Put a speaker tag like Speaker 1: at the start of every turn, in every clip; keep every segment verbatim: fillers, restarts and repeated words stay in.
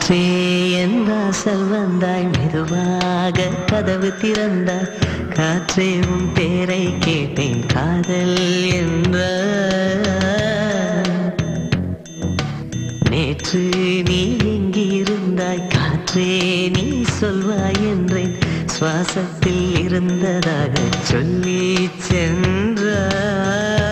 Speaker 1: காற்றே என் வாசல் வந்தாய், மெதுவாக கதவு திறந்தாய். காற்றே உன் பேரை கேட்டேன், காதல் என்ற. நேற்று நீ எங்கிருந்தாய், காற்றே நீ சொல்வாய் என்றேன். சுவாசத்தில் இருந்ததாக சொல்லி சென்றாய்.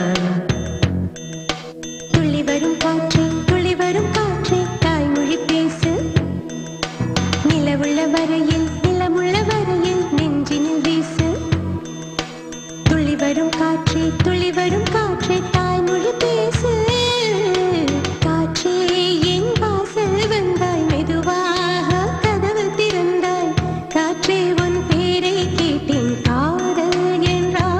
Speaker 2: துள்ளி வரும் காற்றே, துள்ளி வரும் காற்றே, தாய்மொழி பேசு. நிலவுள்ள வரையில், நிலமுள்ள வரையில் நெஞ்சினில் வீசு. துள்ளி வரும் காற்றே, துள்ளி வரும் காற்றே, தாய்மொழி பேசு. காற்றே என் வாசல் வந்தாய், மெதுவாக கதவு திறந்தாய். காற்றே உன் பேரை கேட்டேன், காதல் என்றாய்.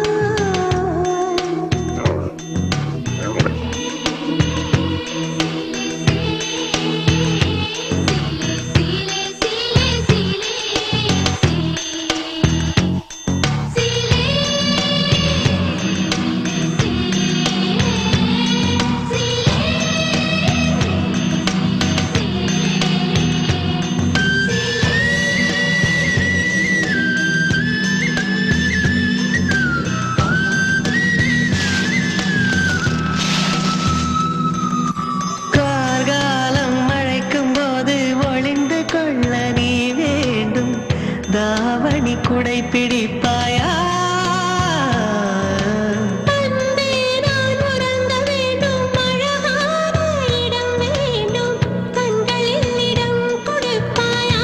Speaker 1: தாவணி குடை பிடிப்பாயா?
Speaker 2: அன்பே நான் உறங்க வேண்டும், அழகான இடம் வேண்டும், கண்களில் இடம் கொடுப்பாயா?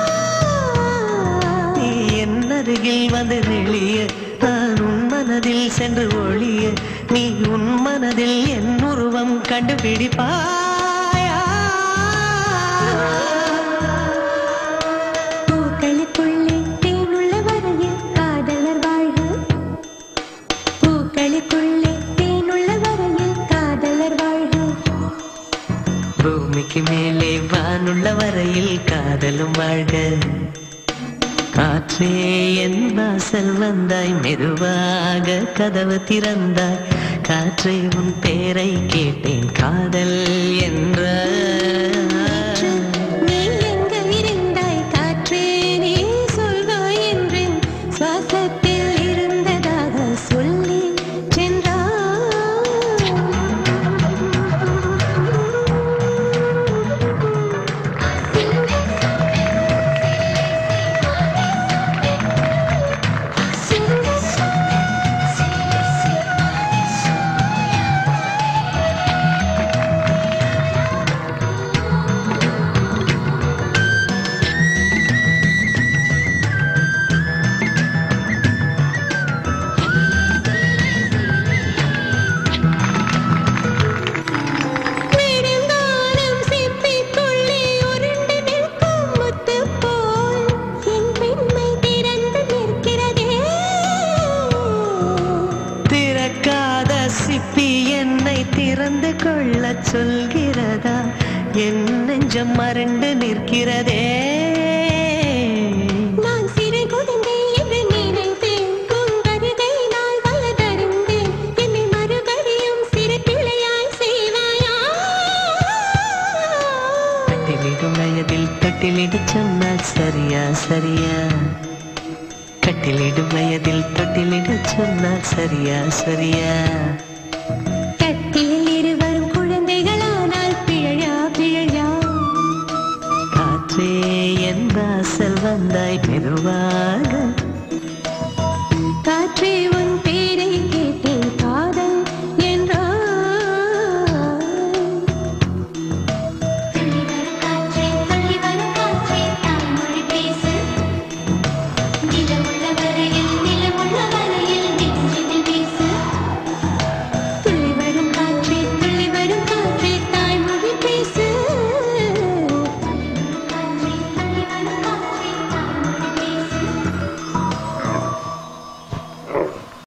Speaker 1: நீ என் அருகில் வந்து நெளிய, நான் உன் மனதில் சென்று ஒளிய. நீ உன் மனதில் என் உருவம் கண்டுபிடிப்பாயா? பூமிக்கு மேலே வானுள்ள வரையில் காதலும் வாழ்க. காற்றே என் வாசல் வந்தாய், மெதுவாக கதவு திறந்தாய். காற்றே உன் பேரை கேட்டேன், காதல் என்ற.
Speaker 2: நீ எங்க இருந்தாய் காற்றே, நீ சொல்வாய் என்றேன். சுவாசத்தில் இருந்ததாக சொல்லி சென்றாய். சிப்பி என்னை திறந்து கொள்ள சொல்கிறதா? என் நெஞ்சம் மறண்டு நிற்கிறதே. நான் சிறு குழந்தை என்று நினைத்தேன், உன் வருகை நாள் வளர்ந்தறிந்தேன். என்னை மறுபடியும் சிறு பிள்ளையாய் செய்வாயா? கட்டிலிடும் வயதில் தொட்டிலிட சொன்னால் சரியா சரியா? கட்டிலிடும் வயதில் தொட்டிலிட சொன்னால் சரியா சரியா? கட்டிலில் இருவரும் குழந்தைகளானால் பிழையா பிழையா? காற்றே என் வாசல் வந்தாய், மெதுவாக